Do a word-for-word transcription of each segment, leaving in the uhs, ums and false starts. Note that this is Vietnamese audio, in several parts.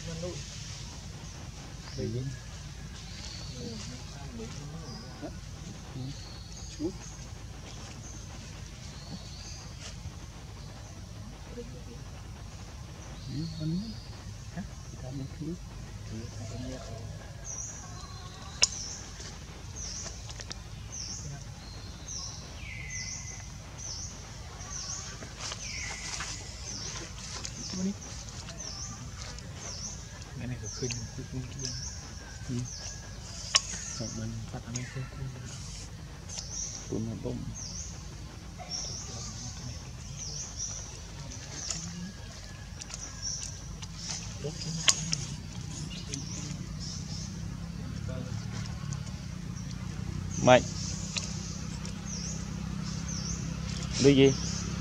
chút ăn hả kita ăn thứ cái này phải khơi cái cung kia rồi mình phát ăn cái cung cung nó bông mạnh đi gì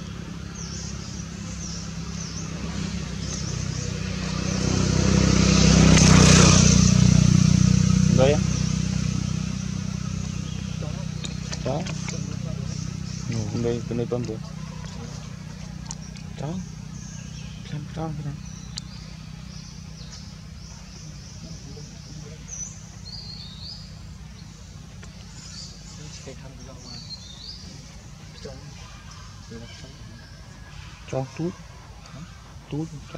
đây á chó ngủ đây cái này con được chó xem chó cái này cho túi túi cho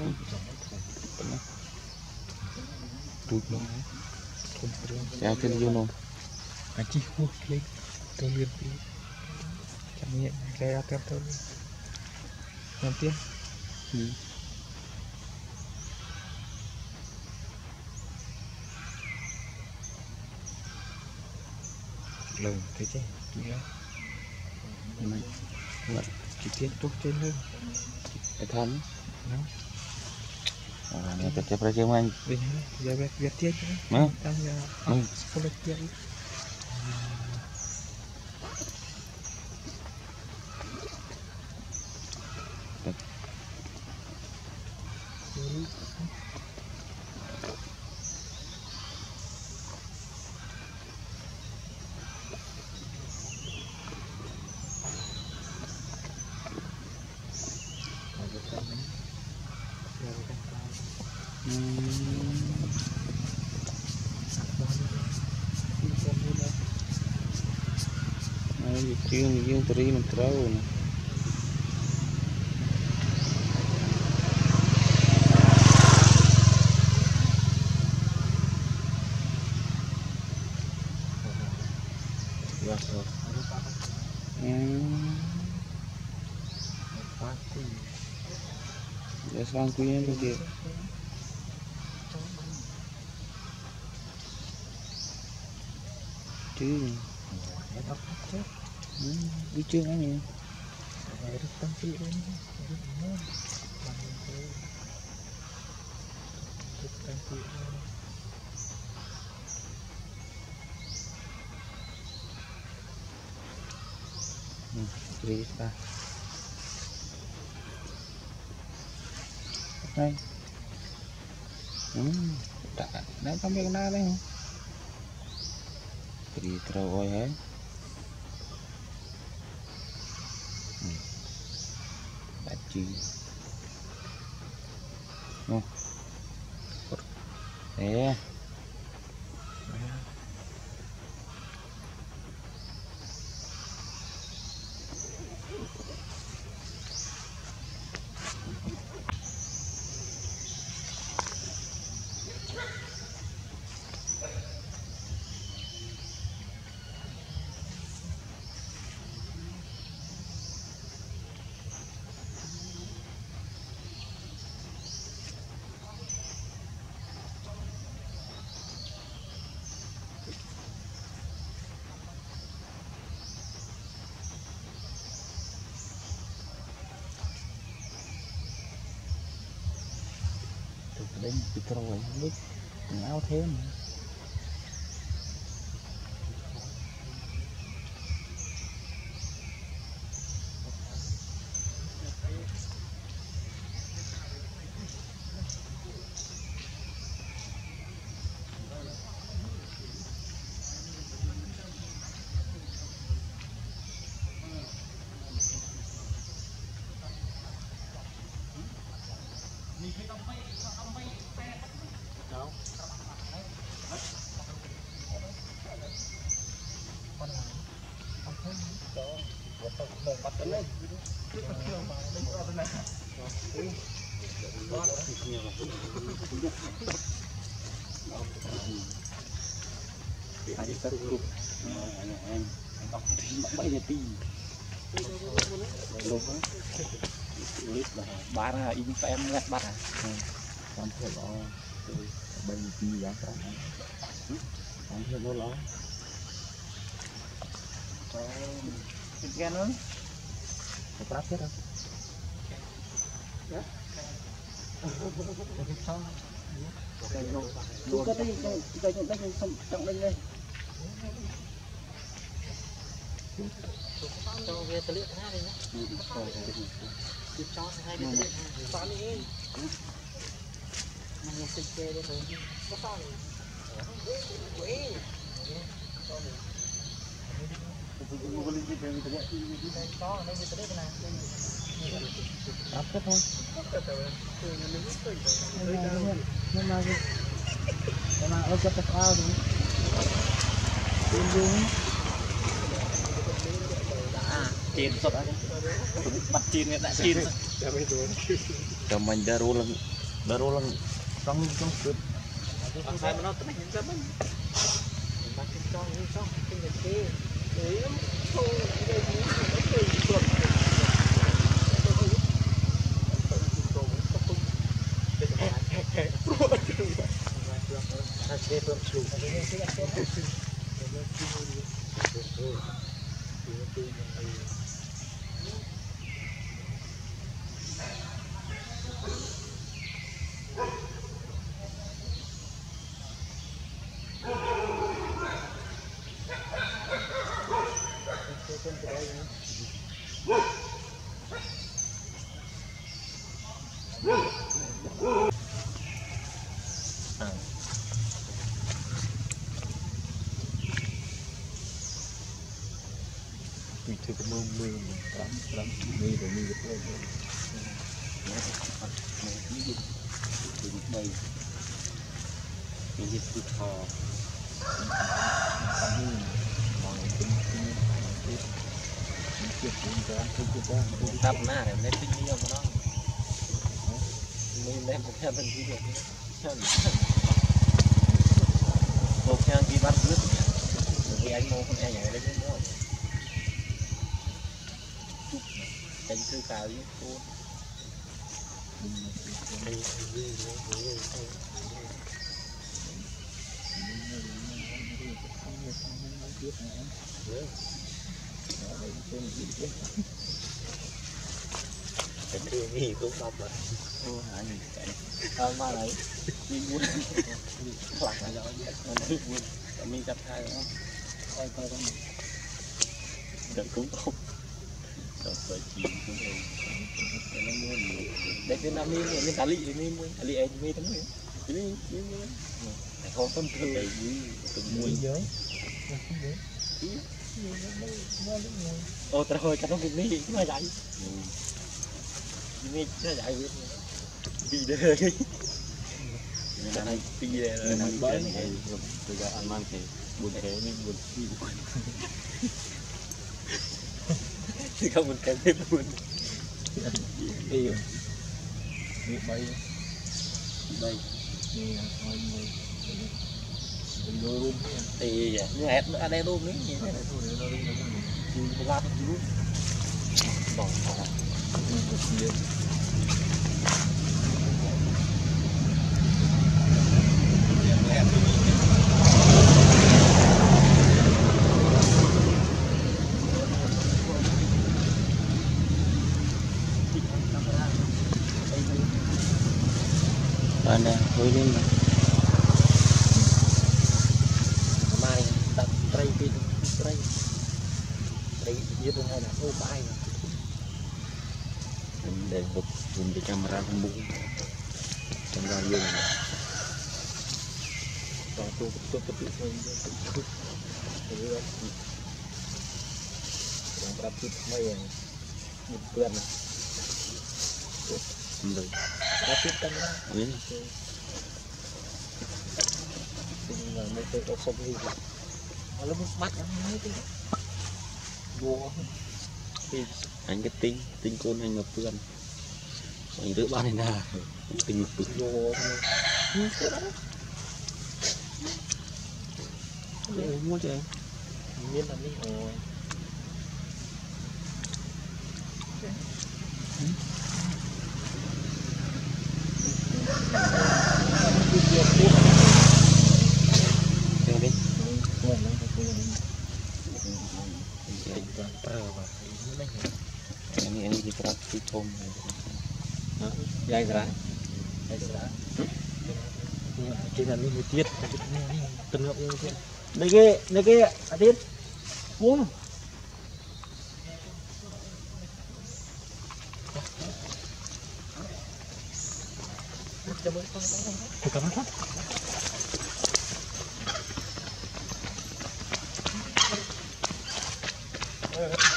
túi nó cha trên vô nôm anh chỉ hút lên tôi liền đi chẳng nhẹ cái ra tiếp tôi làm tiếp lồng thấy chứ này vậy chi tiết tốt trên hơn cái thân nó à này cái cái chơi anh đi giờ biết biết tiết chứ mà đang giờ không được tiết Yung yung teri mentrau ni. Hmm. Ya sang kuyen tu dia. Chứ. Đi chưa anh nhỉ? Được tăng phí lên. Được tăng phí lên. Ừ, đi ra. Đây. Ừ, đã, đã không biết nào đây không? Đi trâu ôi hết. Không thế đến bị rồi biết áo thế mà Hãy subscribe cho kênh Ghiền Mì Gõ để không bỏ lỡ những Trong về tali này đi nhé. Cho hai bên tali xóa đi. Mà nhà sinh kê đây rồi. Có sao này. Quỷ. Có đây về tali cái này. Đáp hết thôi. Nhưng mà nhưng mà ở cái ao thì Chín sốt đấy, bắt chín này đã chín. cho mình đã rô lần, đã rô lần trong trong sườn. Anh sai mà nó tính những cái mình. Bắt cái con như sao, cái gì kia, đấy không đây cũng nó cười sốt. Anh sẽ bơm sụp. Mình thử cái mưa mưa lắm lắm mưa rồi mưa được rồi. Đây mình dịch từ thò tập na để lên tinh nhiều mà nó mình lên một theo mình đi được một theo đi bắt nước thì anh mua con e nhảy đấy chứ đâu đánh sư cào với cô cái thương gì cũng đọc rồi. ô hả nhìn cái Ờ mà đấy đi muốn hoặc là đó mình đi muốn mình tập hai đó coi coi đó mình đừng cũng không đừng phải chìm cũng được cái nó mua nhiều đây cái năm mươi mình tali ini tali em mi tấm này ini ini không tâm thư này từng mua giới ô tao hơi cái nó cái này nó vậy ini nó vậy đi đây cái này đi đây rồi mình bơi này bây giờ ăn mang thì buồn thế nên buồn thì không mình kèm thêm buồn đi đi bay đây đi thôi đi mình đôi luôn thì như hẹn ở đây luôn đấy gì thế này thôi nó đi nó ra nó chú bỏ vào Và nè, hối lên mà mai đặt tray pin tray tray dưới bên này là ô bay mình để bật dùng cái camera không bung trong ra luôn còn tôi tôi tôi tôi tôi tôi tôi còn đặt chút mấy một tuần rồi đặt chút cân đó biến là một cái ốc sông gì nó lúc bắt nó mới tí vô thì anh cái tinh tinh côn anh ngập vườn anh đứa ba này nè tinh ngập vườn vô thôi mua cho em biết là đi rồi ini ini di praktik home ya gerak kita ini mutiat tengok ini nege nege adit wah bukan apa